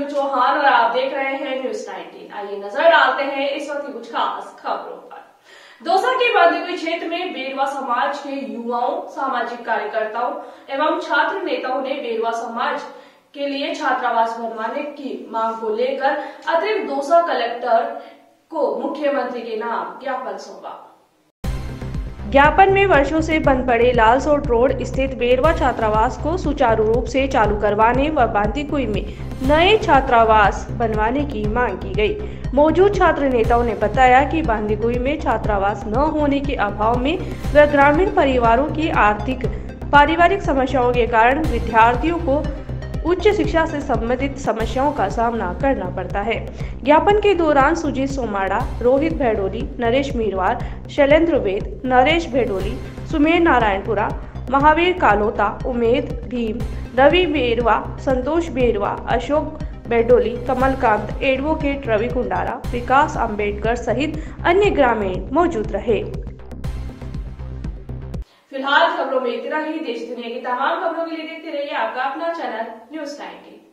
चौहान और आप देख रहे हैं न्यूज 19। आइए नजर डालते हैं इस वक्त की कुछ खास खबरों पर। दौसा के बांदीकुई क्षेत्र में बेरवा समाज के युवाओं, सामाजिक कार्यकर्ताओं एवं छात्र नेताओं ने बेरवा समाज के लिए छात्रावास बनवाने की मांग को लेकर अतिरिक्त दौसा कलेक्टर को मुख्यमंत्री के नाम ज्ञापन सौंपा। ज्ञापन में वर्षों से बंद पड़े लालसोट रोड स्थित बेरवा छात्रावास को सुचारू रूप से चालू करवाने व बांदीकुई में नए छात्रावास बनवाने की मांग की गई। मौजूद छात्र नेताओं ने बताया कि बांदीकुई में छात्रावास न होने के अभाव में व ग्रामीण परिवारों की आर्थिक पारिवारिक समस्याओं के कारण विद्यार्थियों को उच्च शिक्षा से संबंधित समस्याओं का सामना करना पड़ता है। ज्ञापन के दौरान सुजीत सोमाड़ा, रोहित भेडोली, नरेश मीरवार, शैलेंद्र वेद, नरेश भेडोली, सुमेर नारायणपुरा, महावीर कालोता, उमेद भीम, रवि बेरवा, संतोष बेरवा, अशोक बेडोली, कमलकांत, एडवोकेट रवि कुंडारा, विकास अंबेडकर सहित अन्य ग्रामीण मौजूद रहे। फिलहाल खबरों में इतना ही। देश दुनिया की तमाम खबरों के लिए देखते रहिए आपका अपना चैनल न्यूज 19।